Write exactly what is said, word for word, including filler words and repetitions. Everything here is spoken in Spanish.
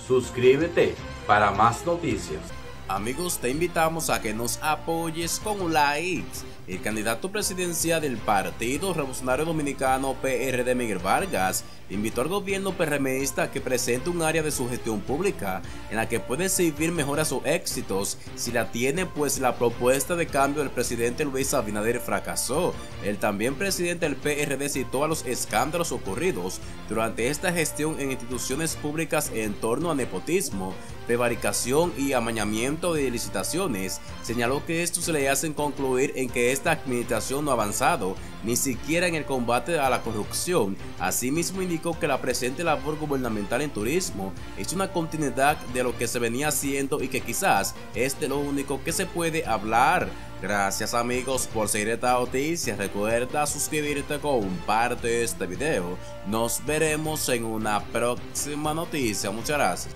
Suscríbete para más noticias. Amigos, te invitamos a que nos apoyes con un like. El candidato presidencial del Partido Revolucionario Dominicano P R D, Miguel Vargas, invitó al gobierno PRMista a que presente un área de su gestión pública en la que puede servir mejor a sus éxitos. Si la tiene, pues la propuesta de cambio del presidente Luis Abinader fracasó. El también presidente del P R D citó a los escándalos ocurridos durante esta gestión en instituciones públicas en torno a nepotismo, prevaricación y amañamiento de licitaciones. Señaló que esto se le hace concluir en que esta administración no ha avanzado ni siquiera en el combate a la corrupción. Asimismo, indicó que la presente labor gubernamental en turismo es una continuidad de lo que se venía haciendo y que quizás es de lo único que se puede hablar. Gracias amigos por seguir esta noticia. Recuerda suscribirte, comparte este video. Nos veremos en una próxima noticia. Muchas gracias.